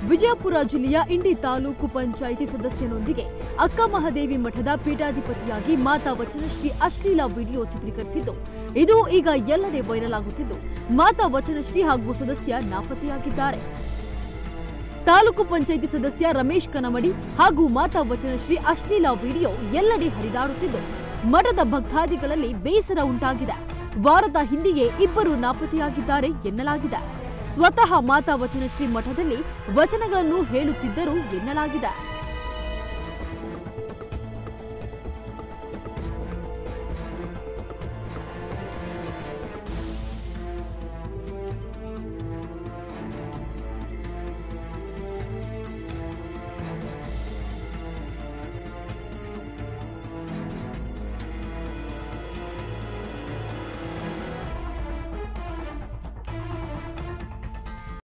ವಿಜಯಪುರ ಜಿಲ್ಲೆಯ ಇಂಡಿ ತಾಲೂಕು ಪಂಚಾಯಿತಿ ಸದಸ್ಯನೊಂದಿಗೆ ಅಕ್ಕ ಮಹಾದೇವಿ ಮಠದ ಪೀಠಾಧಿಪತಿಯಾಗಿ ಮಾತಾ ವಚನಶ್ರೀ ಅಶ್ಲೀಲ ವಿಡಿಯೋ ಚಿತ್ರೀಕರಿಸಿದ್ದು ಇದು ಈಗ ಎಲ್ಲೆಡೆ ವೈರಲ್ ಆಗುತ್ತಿದ್ದು ಮಾತಾ ವಚನಶ್ರೀ ಹಾಗೂ ಸದಸ್ಯ ನಾಪತ್ತೆಯಾಗಿದ್ದಾರೆ. ತಾಲೂಕು ಪಂಚಾಯಿತಿ ಸದಸ್ಯ ರಮೇಶ್ ಕನಮಡಿ ಹಾಗೂ ಮಾತಾ ವಚನಶ್ರೀ ಅಶ್ಲೀಲ ವಿಡಿಯೋ ಎಲ್ಲೆಡೆ ಹರಿದಾಡುತ್ತಿದ್ದು ಮಠದ ಭಕ್ತಾದಿಗಳಲ್ಲಿ ಬೇಸರ ಉಂಟಾಗಿದೆ. ವಾರದ ಹಿಂದೆಯೇ ಇಬ್ಬರು ನಾಪತ್ತೆಯಾಗಿದ್ದಾರೆ ಎನ್ನಲಾಗಿದೆ. ಸ್ವತಃ ಮಾತಾ ವಚನಶ್ರೀ ಮಠದಲ್ಲಿ ವಚನಗಳನ್ನು ಹೇಳುತ್ತಿದ್ದರು ಎನ್ನಲಾಗಿದೆ.